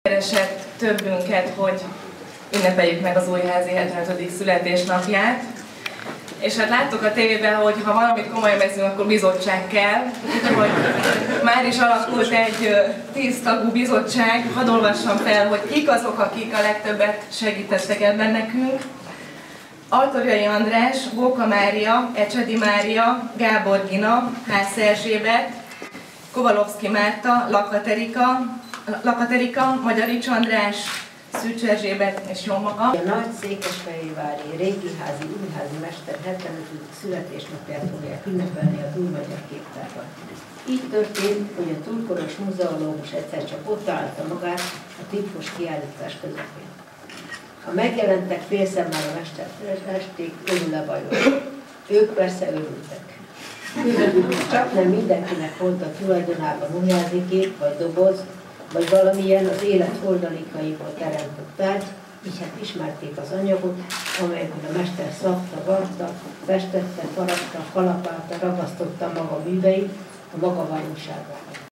Keresett többünket, hogy ünnepeljük meg az Újházi 75. születésnapját. És hát láttuk a tévében, hogy ha valamit komolyan veszünk, akkor bizottság kell. Úgyhogy már is alakult egy 10 tagú bizottság. Hadd olvassam fel, hogy kik azok, akik a legtöbbet segítettek ebben nekünk. Altorjai András, Bóka Mária, Ecsedi Mária, Gábor Gina, Hász Erzsébet, Kovalovszki Márta, Lakaterika, Magyarics András, Szűcs Erzsébet és jó maga. A nagy székesfehérvári régiházi újházi mester 75. születésnapját fogják ünnepelni a Túlmagyar Képtárban. Így történt, hogy a túlkoros muzeológus egyszer csak ott találta magát a titkos kiállítás közepén. A megjelentek félszemmel a mestert esték, örül-e vajon? Ők persze örültek. Csak nem mindenkinek volt a tulajdonában újházi kép vagy doboz, vagy valamilyen az élet oldalikaiból teremtett tárgy, így hát ismerték az anyagot, amelyben a mester szabta, varta, festette, faragta, kalapálta, ragasztotta maga műveit a maga valóságával.